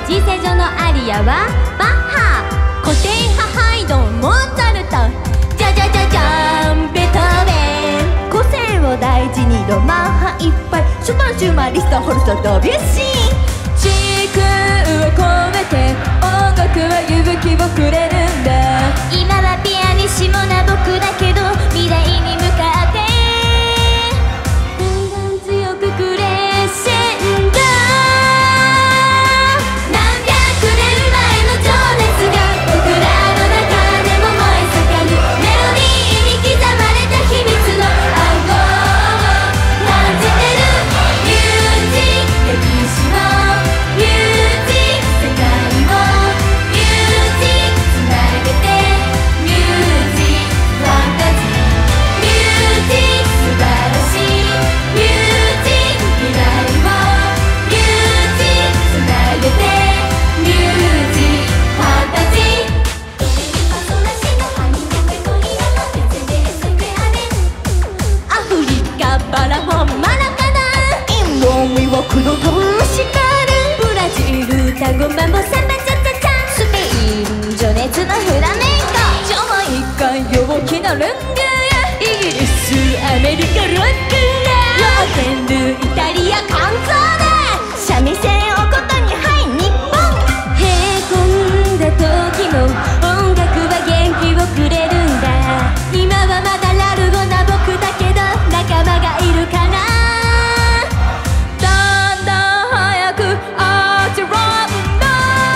G 正常のアリアはバッハ、古典派ハイドンモーツァルト、じゃじゃじゃじゃんベートーベン、個性を大事にロマン派いっぱい、ショパンシューマンリストホルストドビュッシー、時空を超えて音楽は勇気をくれるんだ、今はピアニッシモな僕だけど未来に向かってガンガン強くクレッシェンド、何百年前の情熱が僕らの中でも燃え盛る、メロディーに刻まれた秘密の暗号を感じてる、ミュージック歴史のミュージック世界をミュージックつなげて、ミュージックファンタジー、ミュージック素晴らしい、ミュージック未来をミュージックつなげて、ミュージックファンタジー、アフリカバラフォンマラカナン、インドミワクのトムシカル、ブラジルタゴマンボサンバチャチャチャン、スペイン情熱のフラメンコ、ジャマイカ陽気なレンゲ、イギリスアメリカロックラ、ラーテンルイタリアカンゾーネ、三味線おことにはい日本、へこんだ時も音楽は元気をくれるんだ、今はまだラルゴな僕だけど仲間がいるかな、だんだん早くアーチェロンだ、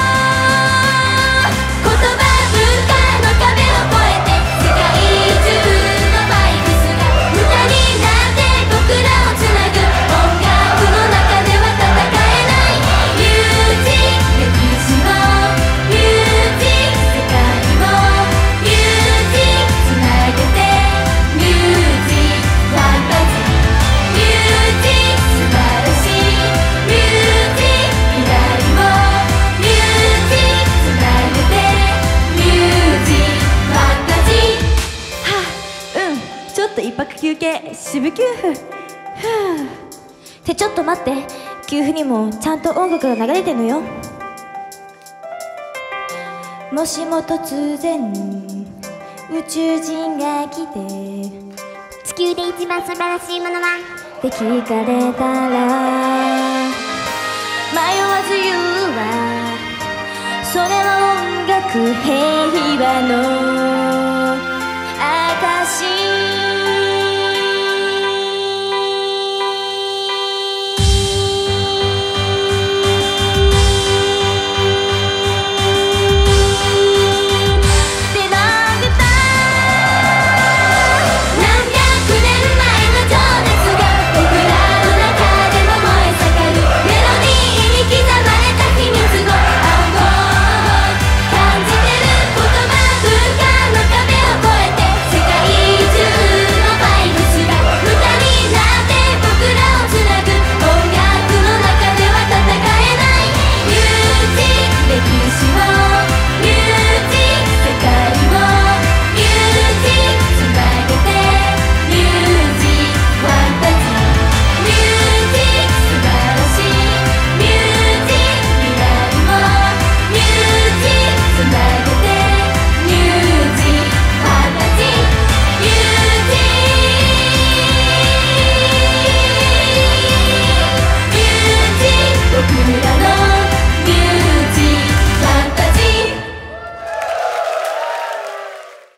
言葉文化の壁を越えて世界中のバイブスが歌になって僕らをつなぐ、音楽の中では戦えないミュージック歴史のミュージック世界をミュージックつなげて、ミュージックファンタジー、ミュージック素晴らしい、ミュージック未来をミュージックつなげて、ミュージックファンタジー、はあ、ちょっと一泊休憩、渋休符、ってちょっと待って、休符にもちゃんと音楽が流れてんのよ。もしも突然宇宙人が来て地球で一番素晴らしいものはって聞かれたら、迷わず言うわ、それは音楽平和の